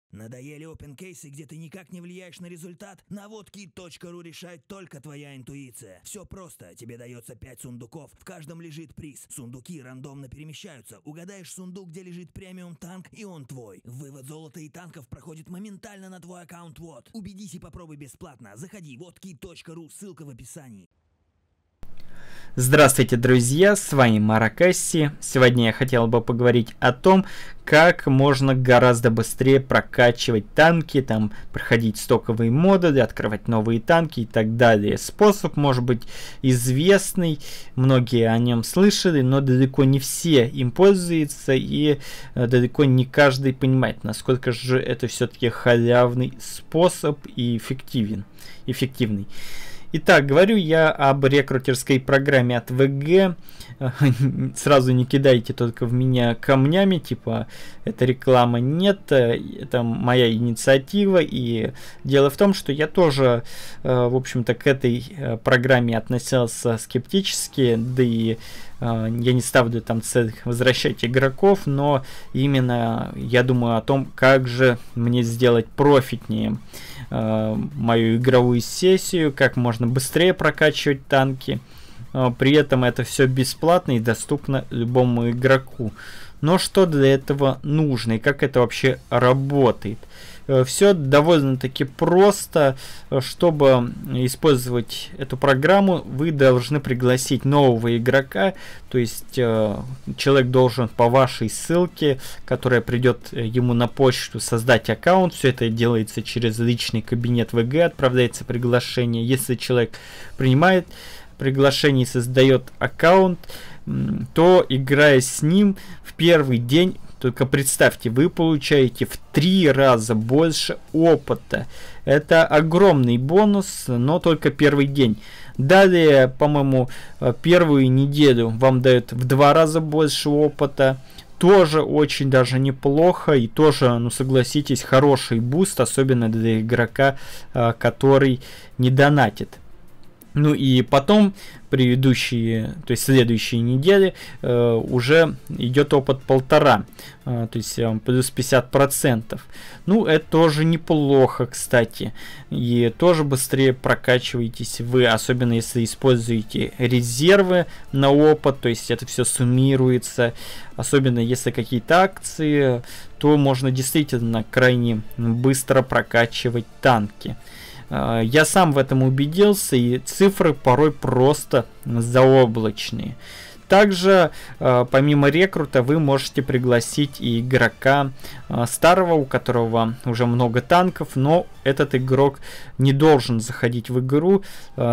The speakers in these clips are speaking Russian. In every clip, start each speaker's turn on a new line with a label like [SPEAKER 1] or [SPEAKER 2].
[SPEAKER 1] Надоели опенкейсы, где ты никак не влияешь на результат? Наводки.ру решает только твоя интуиция. Все просто. Тебе дается 5 сундуков. В каждом лежит приз. Сундуки рандомно перемещаются. Угадаешь сундук, где лежит премиум танк, и он твой. Вывод золота и танков проходит моментально на твой аккаунт ВОД. Убедись и попробуй бесплатно. Заходи водки.ру, ссылка в описании.
[SPEAKER 2] Здравствуйте, друзья, с вами Маракасси. Сегодня я хотел бы поговорить о том, как можно гораздо быстрее прокачивать танки, там проходить стоковые модули, открывать новые танки и так далее. Способ может быть известный, многие о нем слышали, но далеко не все им пользуются и далеко не каждый понимает, насколько же это все-таки халявный способ и эффективный. Итак, говорю я об рекрутерской программе от ВГ. Сразу не кидайте только в меня камнями, типа это реклама. Нет, это моя инициатива. И дело в том, что я тоже, в общем-то, к этой программе относился скептически, да и я не ставлю там цель возвращать игроков, но именно я думаю о том, как же мне сделать профитнее мою игровую сессию, как можно быстрее прокачивать танки. При этом это все бесплатно и доступно любому игроку. Но что для этого нужно и как это вообще работает? Все довольно-таки просто. Чтобы использовать эту программу, вы должны пригласить нового игрока. То есть человек должен по вашей ссылке, которая придет ему на почту, создать аккаунт. Все это делается через личный кабинет ВГ, отправляется приглашение. Если человек принимает приглашение и создает аккаунт, то, играя с ним в первый день, только представьте, вы получаете в 3 раза больше опыта. Это огромный бонус, но только первый день. Далее, по-моему, первую неделю вам дают в 2 раза больше опыта. Тоже очень даже неплохо и тоже, ну согласитесь, хороший буст, особенно для игрока, который не донатит. Ну и потом, предыдущие, то есть следующие недели, уже идет опыт 1,5, то есть плюс 50%. Ну, это тоже неплохо, кстати. И тоже быстрее прокачиваетесь вы, особенно если используете резервы на опыт, то есть это все суммируется. Особенно если какие-то акции, то можно действительно крайне быстро прокачивать танки. Я сам в этом убедился, и цифры порой просто заоблачные. Также, помимо рекрута, вы можете пригласить и игрока старого, у которого уже много танков, но этот игрок не должен заходить в игру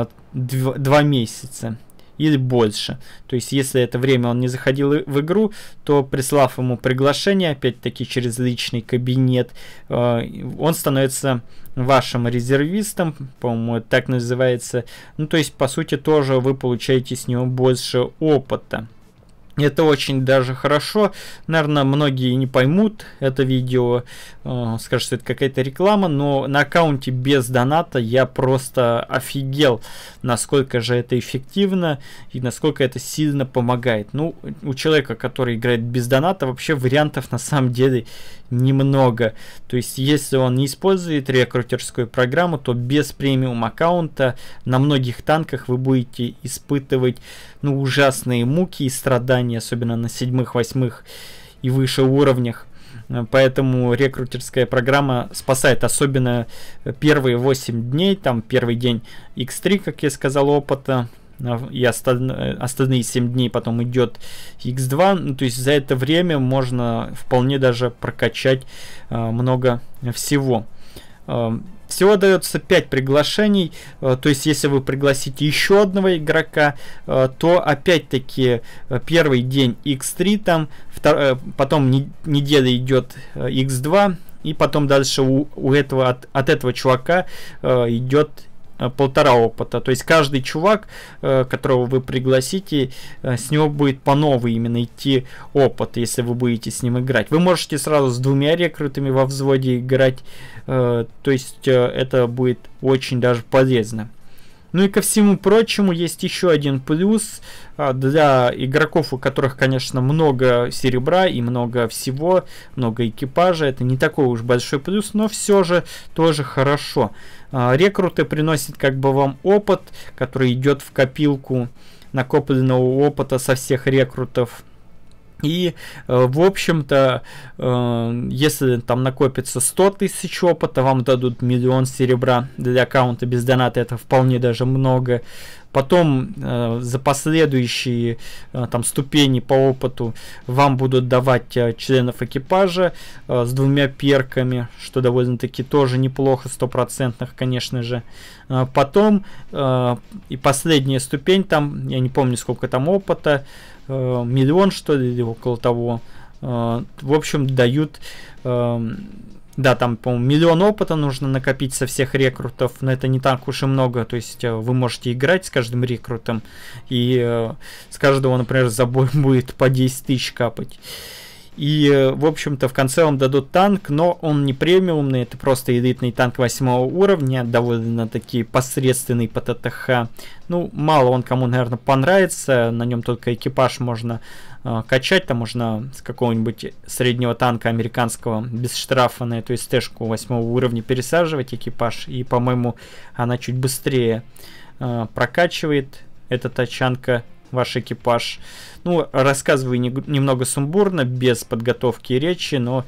[SPEAKER 2] 2 месяца или больше. То есть, если это время он не заходил в игру, то, прислав ему приглашение, опять-таки через личный кабинет, он становится вашим резервистом, по-моему, так называется. Ну, то есть, по сути, тоже вы получаете с него больше опыта. Это очень даже хорошо. Наверное, многие не поймут это видео, скажут, что это какая-то реклама, но на аккаунте без доната я просто офигел, насколько же это эффективно и насколько это сильно помогает. Ну, у человека, который играет без доната, вообще вариантов на самом деле немного. То есть, если он не использует рекрутерскую программу, то без премиум аккаунта на многих танках вы будете испытывать, ну, ужасные муки и страдания, особенно на 7-х, 8-х и выше уровнях. Поэтому рекрутерская программа спасает, особенно первые 8 дней, там первый день X3, как я сказал, опыта, и остальные 7 дней потом идет X2. Ну, то есть за это время можно вполне даже прокачать много всего. Всего дается 5 приглашений, то есть если вы пригласите еще одного игрока, то опять-таки первый день X3, там, потом неделя идет X2, и потом дальше от этого чувака идет 1,5 опыта. То есть каждый чувак, которого вы пригласите, с него будет по новой именно идти опыт, если вы будете с ним играть. Вы можете сразу с 2 рекрутами во взводе играть, то есть это будет очень даже полезно. Ну и ко всему прочему есть еще один плюс для игроков, у которых, конечно, много серебра и много всего, много экипажа. Это не такой уж большой плюс, но все же тоже хорошо. Рекруты приносят как бы вам опыт, который идет в копилку накопленного опыта со всех рекрутов. И, в общем-то, если там накопится 100 тысяч опыта, вам дадут 1 000 000 серебра для аккаунта без доната, это вполне даже много. Потом за последующие там ступени по опыту вам будут давать членов экипажа с 2 перками, что довольно-таки тоже неплохо, 100%, конечно же. Потом и последняя ступень, там, я не помню, сколько там опыта, 1 000 000, что ли, или около того. В общем, дают... Да, там, по-моему, 1 000 000 опыта нужно накопить со всех рекрутов, но это не так уж и много, то есть вы можете играть с каждым рекрутом, и с каждого, например, за бой будет по 10 тысяч капать. И, в общем-то, в конце вам дадут танк, но он не премиумный, это просто элитный танк 8 уровня, довольно-таки посредственный по ТТХ. Ну, мало он кому, наверное, понравится, на нем только экипаж можно качать, там можно с какого-нибудь среднего танка американского без штрафа на эту СТ-шку 8 уровня пересаживать экипаж, и, по-моему, она чуть быстрее прокачивает эта тачанка ваш экипаж. Ну, рассказываю немного сумбурно, без подготовки речи, но,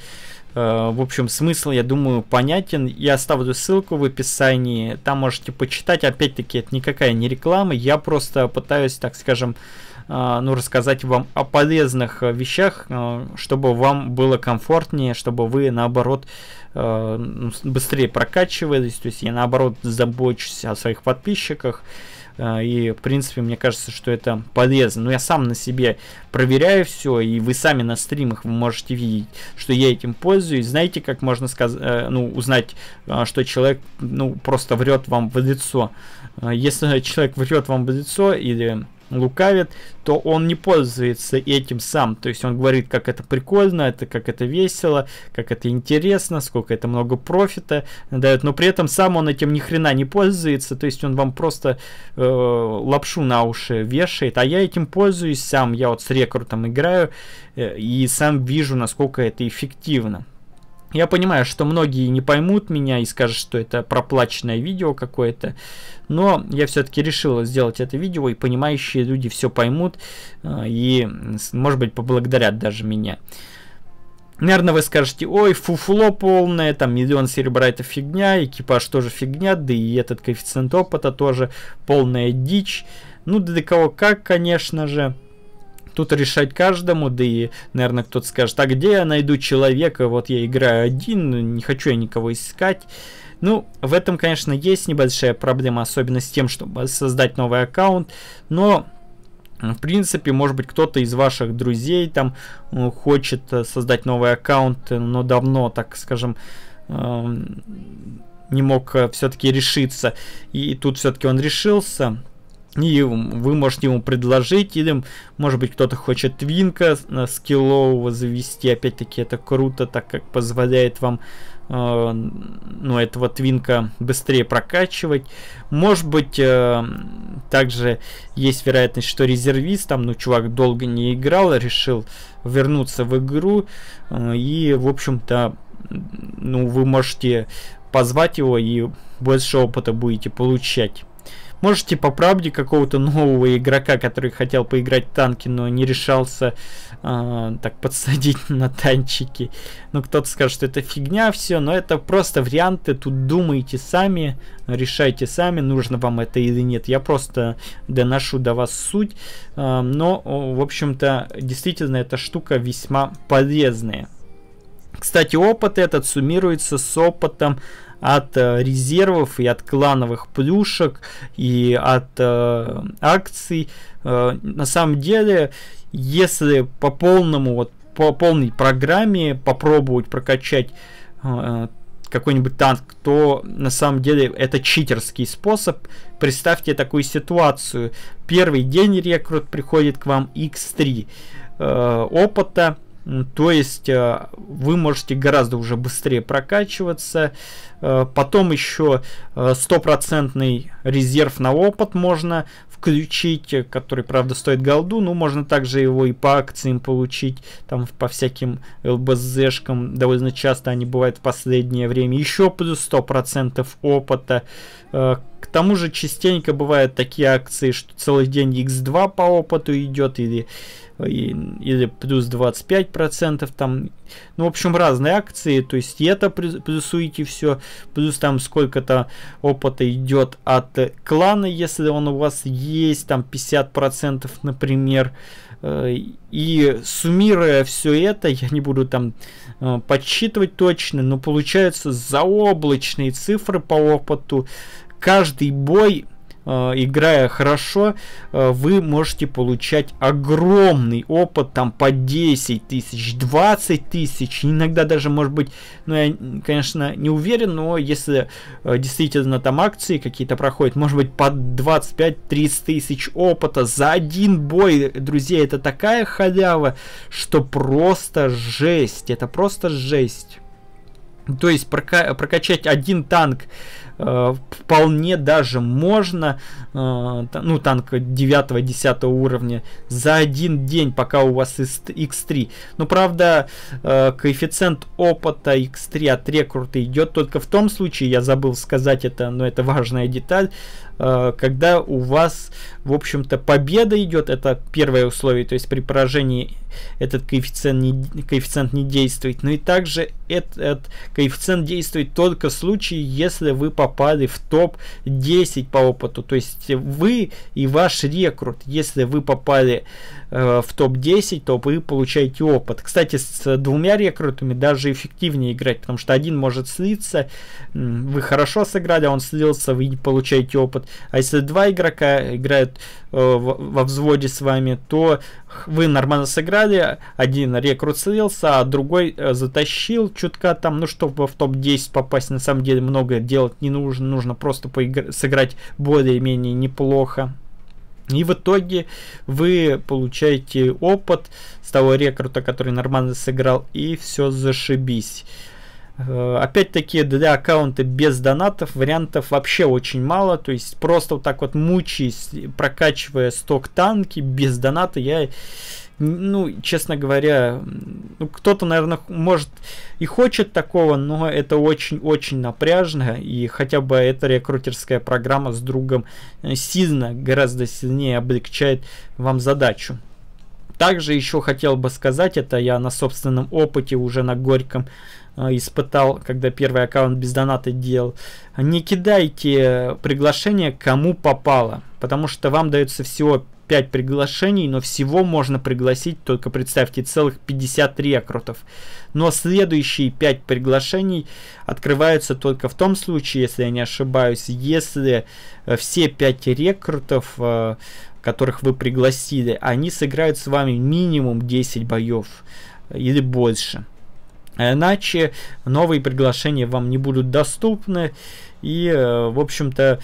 [SPEAKER 2] в общем, смысл, я думаю, понятен. Я оставлю ссылку в описании, там можете почитать. Опять-таки, это никакая не реклама, я просто пытаюсь, так скажем, ну, рассказать вам о полезных вещах, чтобы вам было комфортнее, чтобы вы, наоборот, быстрее прокачивались. То есть я, наоборот, забочусь о своих подписчиках. И, в принципе, мне кажется, что это полезно. Но я сам на себе проверяю все, и вы сами на стримах вы можете видеть, что я этим пользуюсь. Знаете, как можно узнать, что человек просто врет вам в лицо? Если человек врет вам в лицо или лукавит, то он не пользуется этим сам. То есть он говорит, как это прикольно, как это весело, как это интересно, сколько это много профита дает, но при этом сам он этим ни хрена не пользуется. То есть он вам просто лапшу на уши вешает, а я этим пользуюсь сам. Я вот с рекрутом играю и сам вижу, насколько это эффективно. Я понимаю, что многие не поймут меня и скажут, что это проплаченное видео какое-то, но я все-таки решил сделать это видео, и понимающие люди все поймут и, может быть, поблагодарят даже меня. Наверное, вы скажете: ой, фуфло полное, там 1 000 000 серебра это фигня, экипаж тоже фигня, да и этот коэффициент опыта тоже полная дичь. Ну, для кого как, конечно же. Тут решать каждому, да и, наверное, кто-то скажет: а где я найду человека, вот я играю один, не хочу я никого искать. Ну, в этом, конечно, есть небольшая проблема, особенно с тем, чтобы создать новый аккаунт, но, в принципе, может быть, кто-то из ваших друзей там хочет создать новый аккаунт, но давно, так скажем, не мог все-таки решиться, и тут все-таки он решился. И вы можете ему предложить, или, может быть, кто-то хочет твинка скиллового завести. Опять-таки, это круто, так как позволяет вам этого твинка быстрее прокачивать. Может быть, также есть вероятность, что резервист, там, чувак долго не играл, решил вернуться в игру, и, в общем-то, вы можете позвать его, и больше опыта будете получать. Можете по правде какого-то нового игрока, который хотел поиграть в танки, но не решался так подсадить на танчики. Ну, кто-то скажет, что это фигня все, но это просто варианты. Тут думайте сами, решайте сами, нужно вам это или нет. Я просто доношу до вас суть. Но, в общем-то, действительно, эта штука весьма полезная. Кстати, опыт этот суммируется с опытом от резервов и от клановых плюшек и от акций. На самом деле, если по полной программе попробовать прокачать какой-нибудь танк, то на самом деле это читерский способ. Представьте такую ситуацию: первый день рекрут приходит к вам x3 опыта, То есть вы можете гораздо уже быстрее прокачиваться. Потом еще 100% резерв на опыт можно включить, который, правда, стоит голду. Ну, можно также его и по акциям получить, там по всяким ЛБЗшкам. Довольно часто они бывают в последнее время. Еще плюс 100% опыта. К тому же частенько бывают такие акции, что целый день x2 по опыту идет, или плюс 25% там. Ну, в общем, разные акции. То есть и это плюсуете все. Плюс там сколько-то опыта идет от клана, если он у вас есть, там 50%, например. И суммируя все это, я не буду там подсчитывать точно, но получаются заоблачные цифры по опыту. Каждый бой, играя хорошо, вы можете получать огромный опыт, там по 10 тысяч, 20 тысяч, иногда даже, может быть, ну, я, конечно, не уверен, но если действительно там акции какие-то проходят, может быть, по 25-30 тысяч опыта за один бой, друзья, это такая халява, что просто жесть, это просто жесть. То есть прокачать один танк вполне даже можно, ну, танк 9-10 уровня за один день, пока у вас x3. Но, правда, коэффициент опыта x3 от рекрута идет только в том случае, я забыл сказать это, но это важная деталь, когда у вас, в общем-то, победа идет, это первое условие, то есть при поражении этот коэффициент не действует. Но и также этот коэффициент действует только в случае, если вы попали в топ-10 по опыту. То есть вы и ваш рекрут, если вы попали в топ-10, то вы получаете опыт. Кстати, с двумя рекрутами даже эффективнее играть, потому что один может слиться, вы хорошо сыграли, а он слился, вы получаете опыт. А если два игрока играют во взводе с вами, то вы нормально сыграли, один рекрут слился, а другой затащил чутка там, ну, чтобы в топ-10 попасть, на самом деле много делать не нужно, нужно просто сыграть более-менее неплохо. И в итоге вы получаете опыт с того рекрута, который нормально сыграл, и все зашибись. Опять-таки, для аккаунта без донатов вариантов вообще очень мало. То есть просто вот так вот мучаясь, прокачивая сток танки без доната, я, ну, честно говоря, ну, кто-то, наверное, может и хочет такого, но это очень-очень напряжно. И хотя бы эта рекрутерская программа с другом сильно, гораздо сильнее облегчает вам задачу. Также еще хотел бы сказать, это я на собственном опыте уже на горьком испытал, когда первый аккаунт без доната делал. Не кидайте приглашения кому попало, потому что вам дается всего 5 приглашений, но всего можно пригласить, только представьте, целых 50 рекрутов. Но следующие 5 приглашений открываются только в том случае, если я не ошибаюсь, если все 5 рекрутов, которых вы пригласили, они сыграют с вами минимум 10 боев или больше. Иначе новые приглашения вам не будут доступны, и, в общем-то,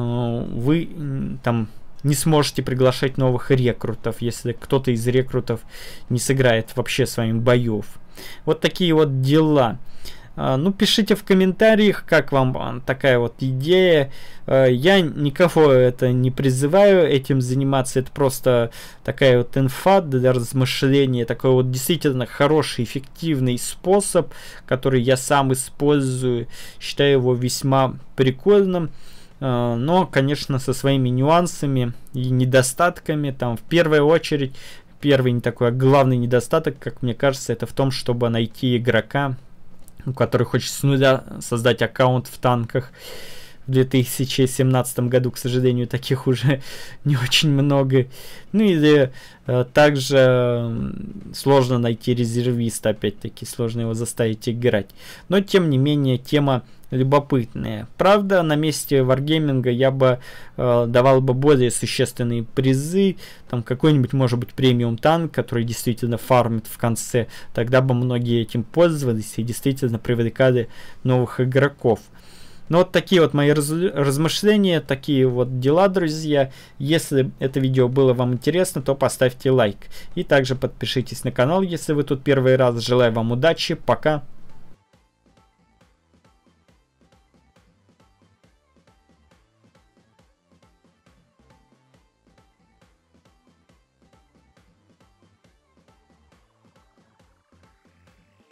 [SPEAKER 2] вы там не сможете приглашать новых рекрутов, если кто-то из рекрутов не сыграет вообще с вами боев. Вот такие вот дела. Ну, пишите в комментариях, как вам такая вот идея. Я никого это не призываю этим заниматься. Это просто такая вот инфа для размышления. Такой вот действительно хороший, эффективный способ, который я сам использую. Считаю его весьма прикольным. Но, конечно, со своими нюансами и недостатками. Там в первую очередь, первый не такой, а главный недостаток, как мне кажется, это в том, чтобы найти игрока, который хочет с нуля создать аккаунт в танках. В 2017 году, к сожалению, таких уже не очень много. Ну или также сложно найти резервиста, опять-таки, сложно его заставить играть. Но, тем не менее, тема любопытная. Правда, на месте Wargaming я бы давал бы более существенные призы. Там какой-нибудь, может быть, премиум танк, который действительно фармит в конце. Тогда бы многие этим пользовались и действительно привлекали новых игроков. Ну вот такие вот мои размышления, такие вот дела, друзья. Если это видео было вам интересно, то поставьте лайк. И также подпишитесь на канал, если вы тут первый раз. Желаю вам удачи, пока.